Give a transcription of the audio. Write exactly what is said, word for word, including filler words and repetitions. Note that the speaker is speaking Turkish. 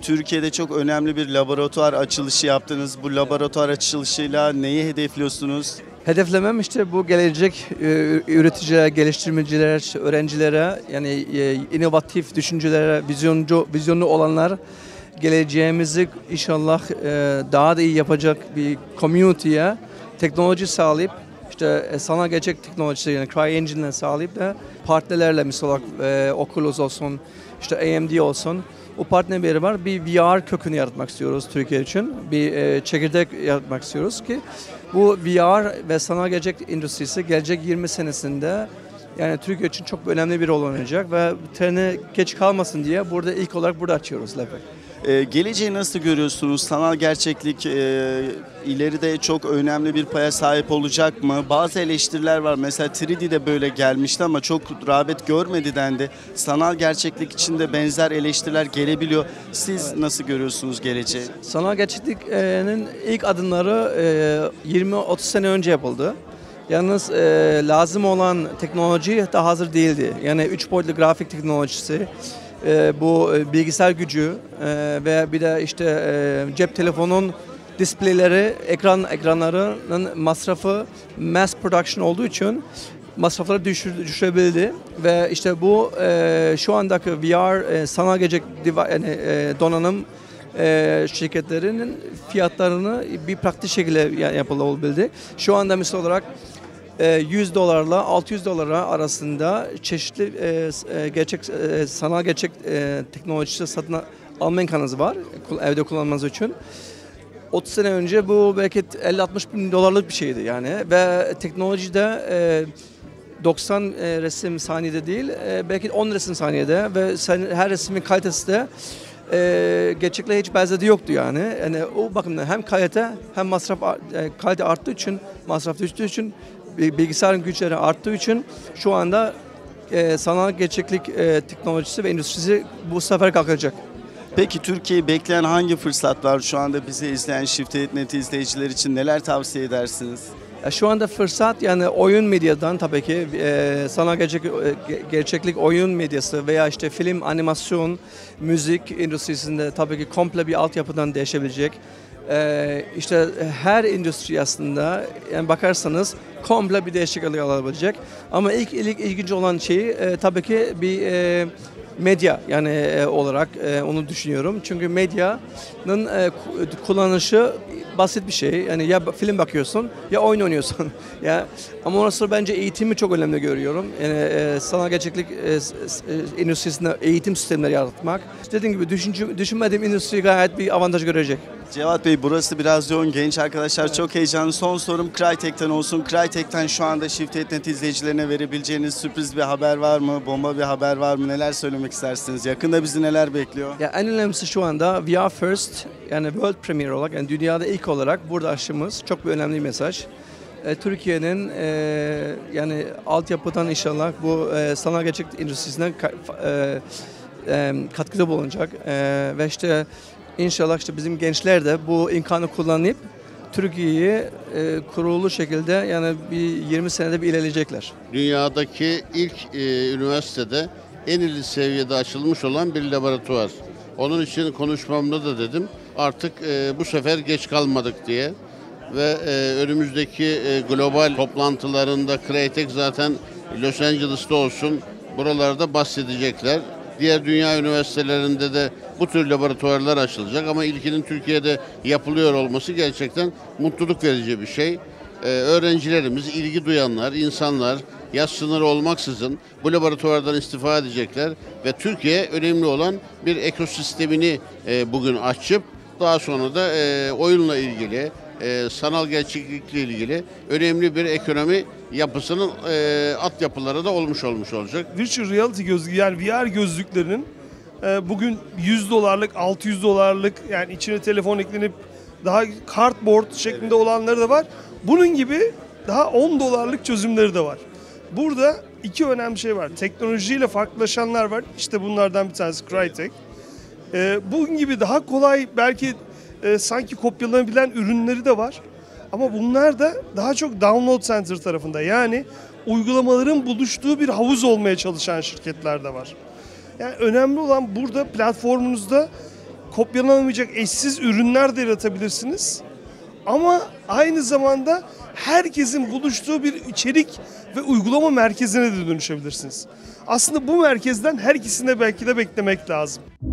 Türkiye'de çok önemli bir laboratuvar açılışı yaptınız. Bu laboratuvar açılışıyla neyi hedefliyorsunuz? Hedeflemem işte bu gelecek e, üreticilere, geliştirmecilere, işte öğrencilere, yani e, inovatif düşüncelere, vizyoncu, vizyonlu olanlar geleceğimizi inşallah e, daha da iyi yapacak bir community'ye teknoloji sağlayıp, işte e, sanal gerçek teknolojisi, yani CryEngine'le sağlayıp da partnerlerle, mesela e, Oculus olsun, işte A M D olsun, o partnerleri var. Bir V R kökünü yaratmak istiyoruz Türkiye için. Bir e, çekirdek yaratmak istiyoruz ki bu V R ve sanal gerçek endüstrisi gelecek yirmi senesinde yani Türkiye için çok önemli bir rol oynayacak ve trene geç kalmasın diye burada ilk olarak burada açıyoruz L A B'yi. Ee, geleceği nasıl görüyorsunuz? Sanal gerçeklik e, ileride çok önemli bir paya sahip olacak mı? Bazı eleştiriler var. Mesela üç D de böyle gelmişti ama çok rağbet görmedi dendi. Sanal gerçeklik için de benzer eleştiriler gelebiliyor. Siz nasıl görüyorsunuz geleceği? Sanal gerçekliğin ilk adımları yirmi otuz sene önce yapıldı. Yalnız e, lazım olan teknoloji daha hazır değildi. Yani üç boyutlu grafik teknolojisi, e, bu e, bilgisayar gücü e, ve bir de işte e, cep telefonun displayleri, ekran ekranlarının masrafı mass production olduğu için masrafları düşür, düşürebildi ve işte bu e, şu andaki V R e, sanal gerçek yani, e, donanım e, şirketlerinin fiyatlarını bir pratik şekilde yapılabildi. Şu anda misal olarak yüz dolarla altı yüz dolara arasında çeşitli e, gerçek e, sanal gerçek e, teknolojisi satın alma imkanınız var evde kullanmanız için. otuz sene önce bu belki elli altmış bin dolarlık bir şeydi yani ve teknolojide e, doksan e, resim saniyede değil e, belki on resim saniyede ve sen, her resmin kalitesi de e, gerçekle hiç benzeri yoktu yani. Yani o bakımdan hem kalite hem masraf e, kalite arttığı için, masraf düştüğü için, bilgisayarın güçleri arttığı için şu anda e, sanal gerçeklik e, teknolojisi ve endüstrisi bu sefer kalkacak. Peki Türkiye'yi bekleyen hangi fırsat var? Şu anda bizi izleyen Shift nokta net izleyiciler için neler tavsiye edersiniz? Şu anda fırsat yani oyun medyadan tabii ki e, sanal gerçek, e, gerçeklik oyun medyası veya işte film, animasyon, müzik endüstrisinde tabii ki komple bir altyapıdan değişebilecek. Ee, işte her endüstri aslında yani bakarsanız komple bir değişiklik alabilecek. Ama ilk, ilk ilginç olan şey e, tabii ki bir e, medya yani e, olarak e, onu düşünüyorum. Çünkü medyanın e, kullanışı basit bir şey. Yani ya film bakıyorsun ya oyun oynuyorsun. ya ama ondan sonra bence eğitimi çok önemli görüyorum. Yani e, sanal gerçeklik e, e, endüstrisinde eğitim sistemleri yaratmak. Dediğim gibi düşün, düşünmediğim endüstri gayet bir avantaj görecek. Cevat Bey, burası biraz yoğun, genç arkadaşlar evet. Çok heyecanlı. Son sorum Crytek'ten olsun. Crytek'ten şu anda Shift nokta net izleyicilerine verebileceğiniz sürpriz bir haber var mı? Bomba bir haber var mı? Neler söylemek istersiniz? Yakında bizi neler bekliyor? Ya en önemlisi şu anda V R First yani World Premier olarak yani dünyada ilk olarak burada açtığımız çok bir önemli mesaj. E, Türkiye'nin e, yani altyapıdan inşallah bu e, sanal gerçek endüstrisine e, e, katkıda bulunacak e, ve işte İnşallah işte bizim gençler de bu imkanı kullanıp Türkiye'yi e, kurulu şekilde yani bir yirmi senede bir ilerleyecekler. Dünyadaki ilk e, üniversitede en ileri seviyede açılmış olan bir laboratuvar. Onun için konuşmamda da dedim artık e, bu sefer geç kalmadık diye ve e, önümüzdeki e, global toplantılarında Crytek zaten Los Angeles'ta olsun buralarda bahsedecekler. Diğer dünya üniversitelerinde de bu tür laboratuvarlar açılacak ama ilkinin Türkiye'de yapılıyor olması gerçekten mutluluk verici bir şey. Ee, öğrencilerimiz, ilgi duyanlar, insanlar yaş sınırı olmaksızın bu laboratuvardan istifade edecekler ve Türkiye önemli olan bir ekosistemini e, bugün açıp daha sonra da e, oyunla ilgili, e, sanal gerçeklikle ilgili önemli bir ekonomi yapısının e, altyapıları da olmuş olmuş olacak. Virtual reality gözlüğü yani V R gözlüklerinin e, bugün yüz dolarlık, altı yüz dolarlık yani içine telefon eklenip daha cardboard şeklinde olanları da var. Bunun gibi daha on dolarlık çözümleri de var. Burada iki önemli şey var. Teknolojiyle farklılaşanlar var. İşte bunlardan bir tanesi Crytek. E, bunun gibi daha kolay belki e, sanki kopyalanabilen ürünleri de var. Ama bunlar da daha çok download center tarafında yani uygulamaların buluştuğu bir havuz olmaya çalışan şirketler de var. Yani önemli olan burada platformunuzda kopyalanamayacak eşsiz ürünler de yaratabilirsiniz. Ama aynı zamanda herkesin buluştuğu bir içerik ve uygulama merkezine de dönüşebilirsiniz. Aslında bu merkezden her ikisini de belki de beklemek lazım.